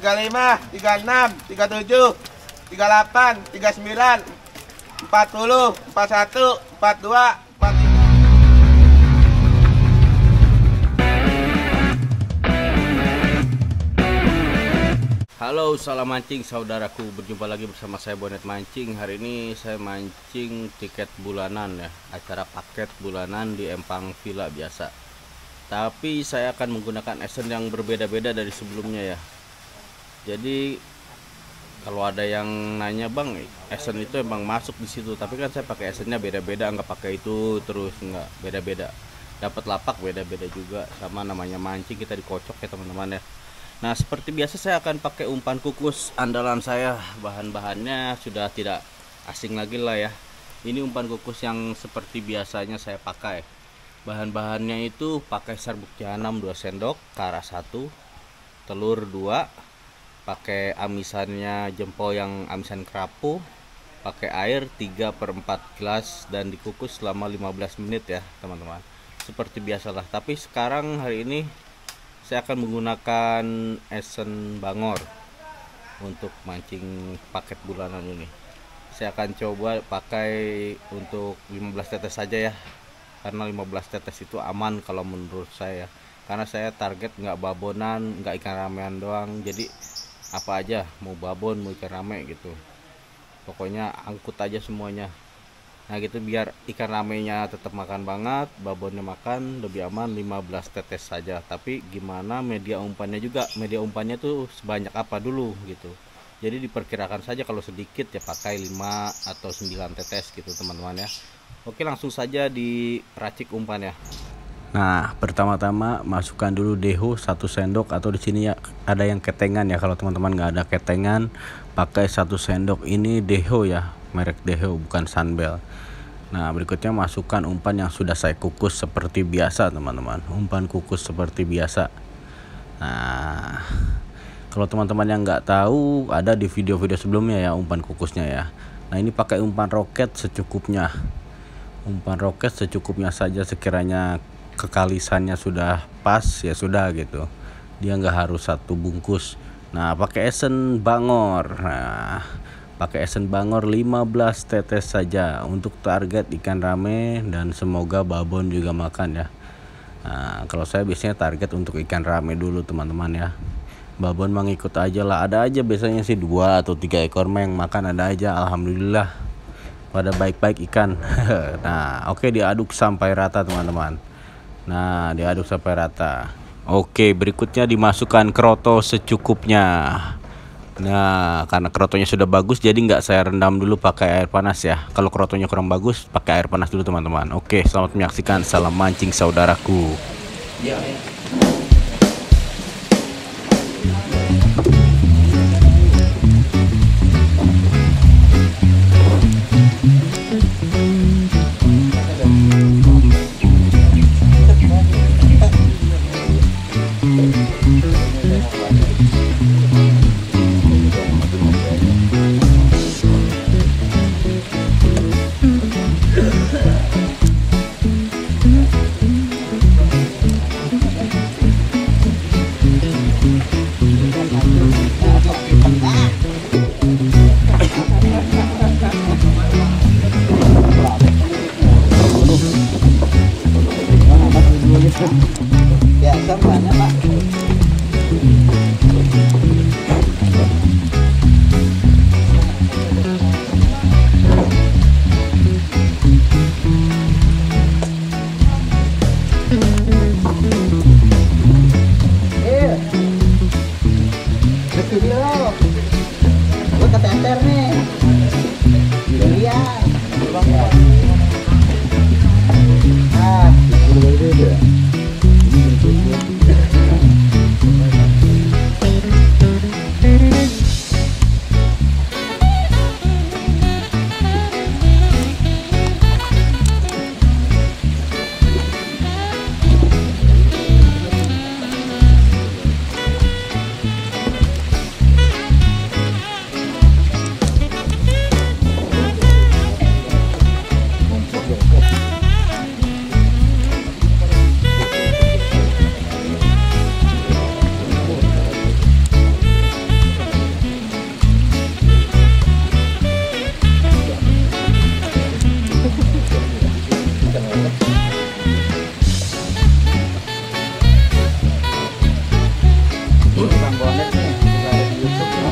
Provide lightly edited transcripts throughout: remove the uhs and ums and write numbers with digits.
35, 36, 37, 38, 39, 40, 41, 42, 43. Halo, salam mancing saudaraku, berjumpa lagi bersama saya Bonet Mancing. Hari ini saya mancing tiket bulanan ya, acara paket bulanan di Empang Villa biasa. Tapi saya akan menggunakan esen yang berbeda-beda dari sebelumnya ya. Jadi kalau ada yang nanya, "Bang, esen itu emang masuk di situ?" Tapi kan saya pakai esennya beda-beda, nggak pakai itu terus, nggak, beda-beda. Dapat lapak beda-beda juga, sama namanya mancing, kita dikocok ya teman-teman ya. Nah, seperti biasa saya akan pakai umpan kukus andalan saya. Bahan-bahannya sudah tidak asing lagi lah ya. Ini umpan kukus yang seperti biasanya saya pakai. Bahan-bahannya itu pakai serbuk jahanam 2 sendok, kara 1, telur 2, pakai amisannya jempol yang amisan kerapu, pakai air 3/4 gelas, dan dikukus selama 15 menit ya teman-teman. Seperti biasalah, tapi sekarang hari ini saya akan menggunakan esen bangor untuk mancing paket bulanan ini. Saya akan coba pakai untuk 15 tetes saja ya, karena 15 tetes itu aman kalau menurut saya. Karena saya target nggak babonan, nggak ikan ramean doang, jadi apa aja, mau babon mau ikan rame gitu, pokoknya angkut aja semuanya. Nah gitu, biar ikan ramenya tetap makan banget, babonnya makan, lebih aman 15 tetes saja. Tapi gimana media umpannya juga, media umpannya tuh sebanyak apa dulu gitu. Jadi diperkirakan saja, kalau sedikit ya pakai 5 atau 9 tetes gitu teman-teman ya. Oke, langsung saja diracik umpannya. Nah, pertama-tama masukkan dulu deho 1 sendok, atau di sini ya ada yang ketengan ya. Kalau teman-teman nggak ada ketengan, pakai 1 sendok ini deho ya, merek deho bukan Sunbel. Nah, berikutnya masukkan umpan yang sudah saya kukus seperti biasa teman-teman, umpan kukus seperti biasa. Nah, kalau teman-teman yang nggak tahu, ada di video-video sebelumnya ya umpan kukusnya ya. Nah, ini pakai umpan roket secukupnya, umpan roket secukupnya saja. Sekiranya kekalisannya sudah pas ya sudah gitu, dia nggak harus 1 bungkus. Nah, pakai esen bangor. Nah, pakai esen bangor 15 tetes saja untuk target ikan rame, dan semoga babon juga makan ya. Nah, kalau saya biasanya target untuk ikan rame dulu teman-teman ya. Babon mengikut aja lah, ada aja biasanya sih 2 atau 3 ekor yang makan, ada aja, alhamdulillah pada baik-baik ikan. Nah, oke, diaduk sampai rata teman-teman. Nah, diaduk sampai rata. Oke, berikutnya dimasukkan kroto secukupnya. Nah, karena kerotonya sudah bagus, jadi nggak saya rendam dulu pakai air panas ya. Kalau kerotonya kurang bagus, pakai air panas dulu teman-teman. Oke, selamat menyaksikan, salam mancing saudaraku. Ya, ya. Bang Bonet nih, juga ada di YouTube ya.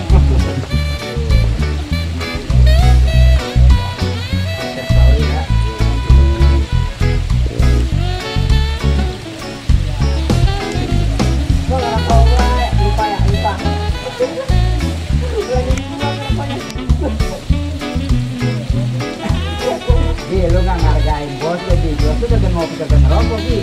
Share story ya. Iya, lu nggak ngargain bos jadi bos tuh udah ngopi kagak ngerokok sih.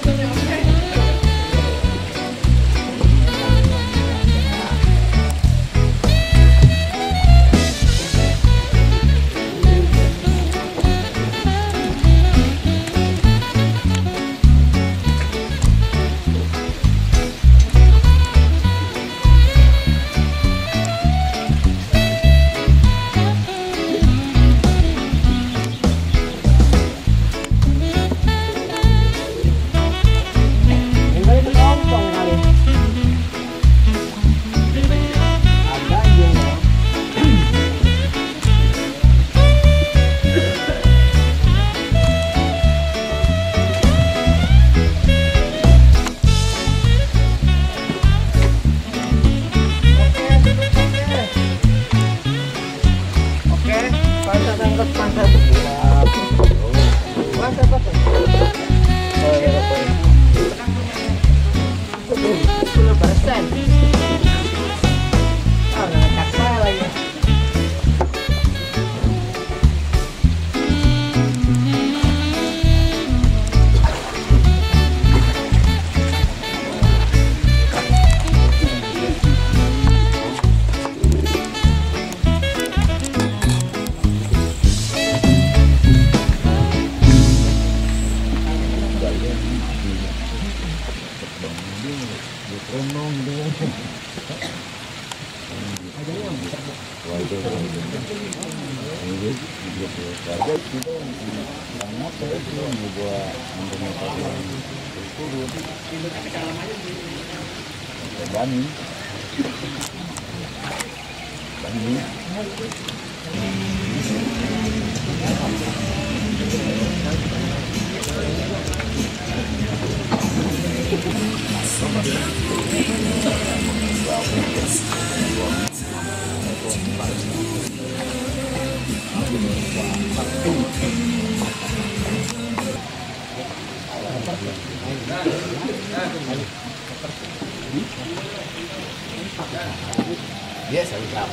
Yes, I have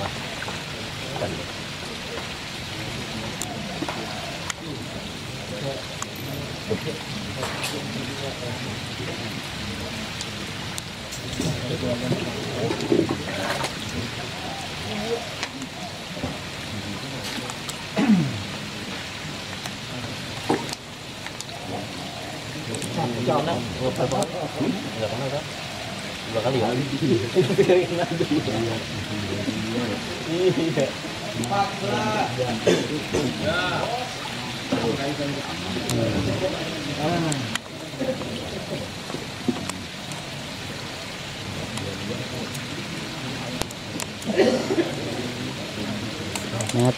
dua kali ya. Mat.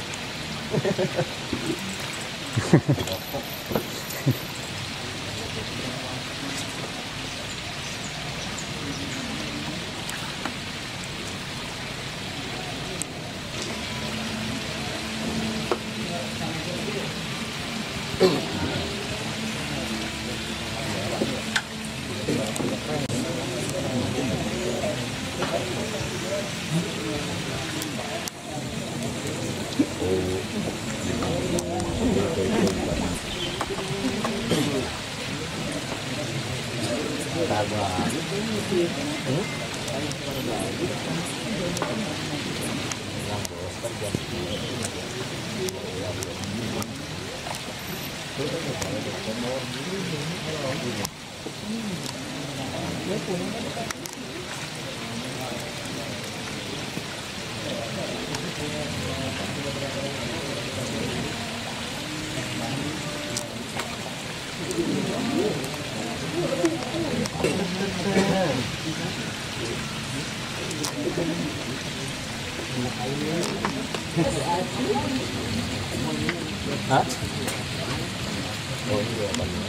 Hah? Oh ini jawabannya.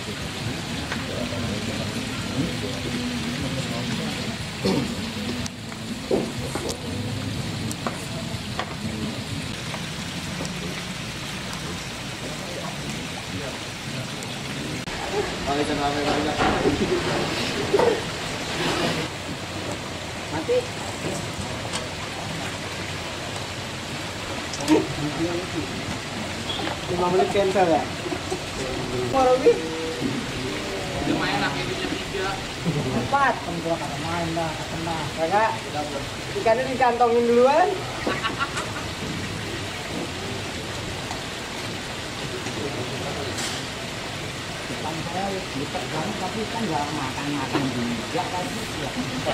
Mati. 5 menit cancel ya? Mau lagi? Cuma enak ini 4. Kan gua kata main dah, kena. Kagak. Ikannya dikantongin duluan. Depan saya dekat banget tapi kan jarang makan juga lagi ya.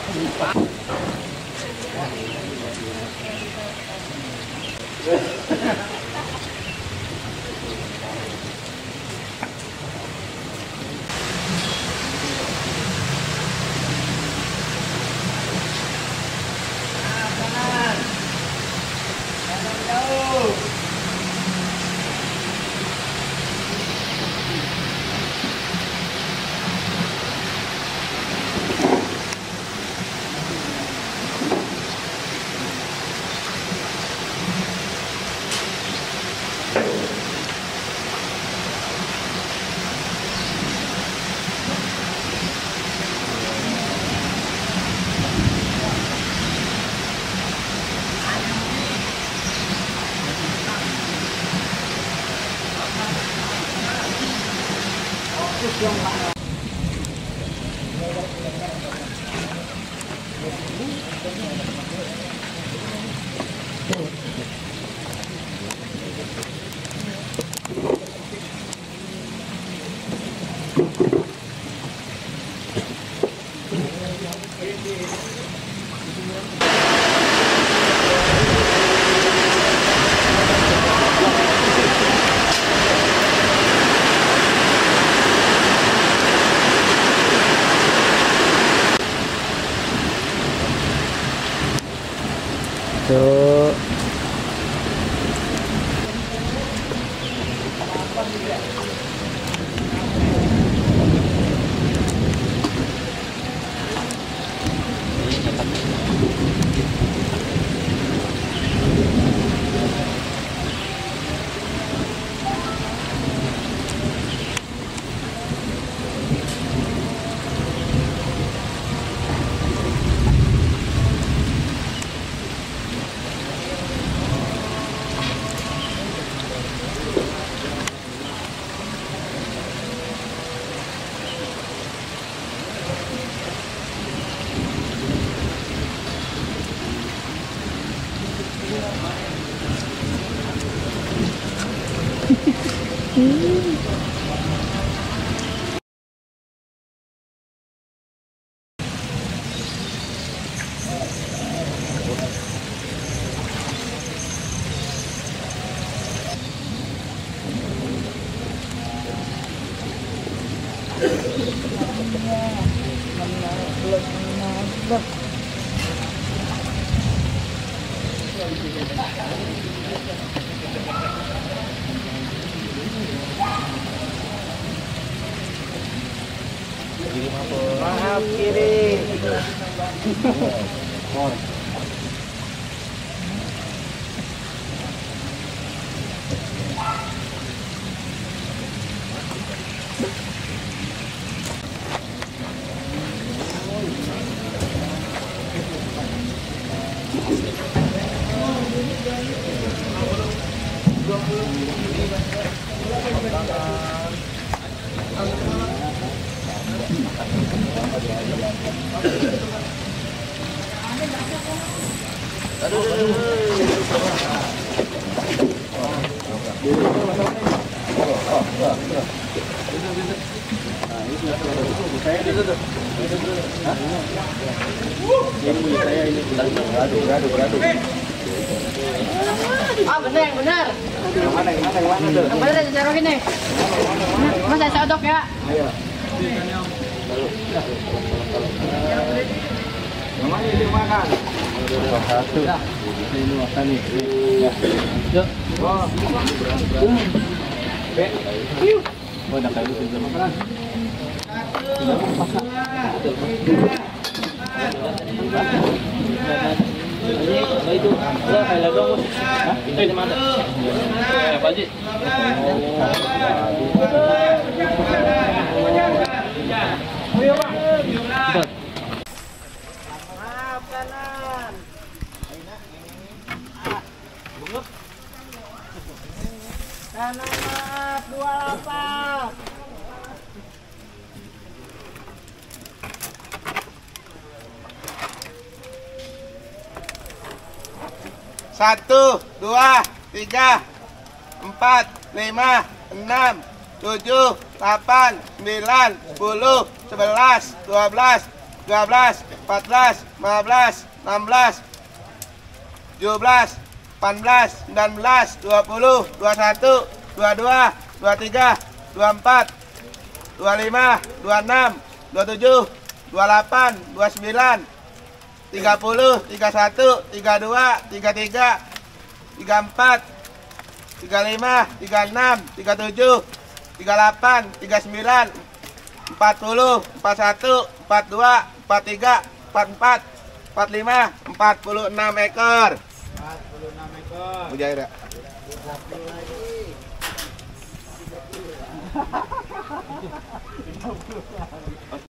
Tuh. Maaf kiri. Ah bener yang bener. Yang mana tuh? Yang bener ada jarok ini. Mas saya sodok ya. Ayo. Yang mana ini makan? Satu. Ini makan nih. Yuk. Wah. Yuk. Oh, udah kayak gitu makanan. Ini itu udah kayak lagu mus. Hah? Pindah di mana? Apa aja? Anak 28. Satu, dua, tiga, empat, lima, enam, tujuh, delapan, sembilan, 10, 11, 12, 13, 14, 15, 16, 17, 18, 19, 20, 21, 22, 23, 24, 25, 26, 27, 28, 29, 30, 31, 32, 33, 34, 35, 36, 37, 38, 39, 40, 41, 42, 43, 44, 45, 46 ekor. 46 ekor. Mujairah. 30 lagi.